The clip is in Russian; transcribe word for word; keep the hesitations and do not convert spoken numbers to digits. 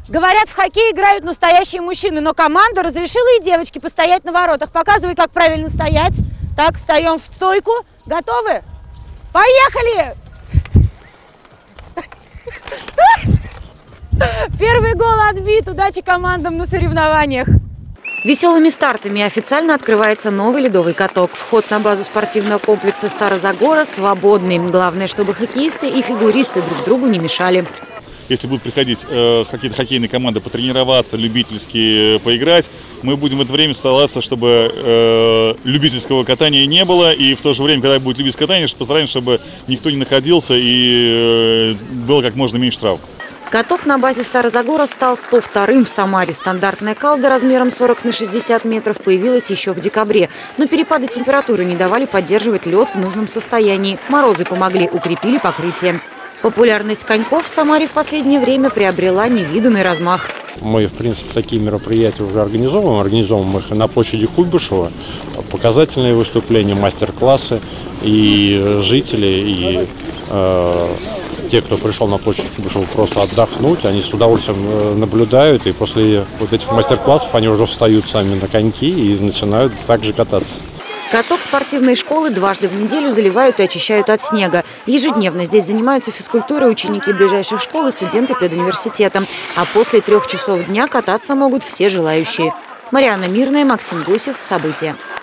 Говорят, в хоккей играют настоящие мужчины, но команду разрешила и девочке постоять на воротах. Показывай, как правильно стоять. Так, встаем в стойку. Готовы? Поехали! Первый гол отбит. Удачи командам на соревнованиях. Веселыми стартами официально открывается новый ледовый каток. Вход на базу спортивного комплекса Старозагора свободный. Главное, чтобы хоккеисты и фигуристы друг другу не мешали. Если будут приходить э, какие-то хоккейные команды потренироваться, любительски э, поиграть, мы будем в это время стараться, чтобы э, любительского катания не было. И в то же время, когда будет любительское катание, постараемся, чтобы никто не находился и э, было как можно меньше травм. Каток на базе Старозагора стал сто вторым в Самаре. Стандартная калда размером сорок на шестьдесят метров появилась еще в декабре. Но перепады температуры не давали поддерживать лед в нужном состоянии. Морозы помогли, укрепили покрытие. Популярность коньков в Самаре в последнее время приобрела невиданный размах. Мы, в принципе, такие мероприятия уже организовываем. Организовываем их на площади Куйбышева. Показательные выступления, мастер-классы. И жители, и э, те, кто пришел на площадь Куйбышева просто отдохнуть, они с удовольствием наблюдают. И после вот этих мастер-классов они уже встают сами на коньки и начинают также кататься. Каток спортивной школы дважды в неделю заливают и очищают от снега. Ежедневно здесь занимаются физкультурой ученики ближайших школ и студенты педуниверситета. А после трех часов дня кататься могут все желающие. Марианна Мирная, Максим Гусев. События.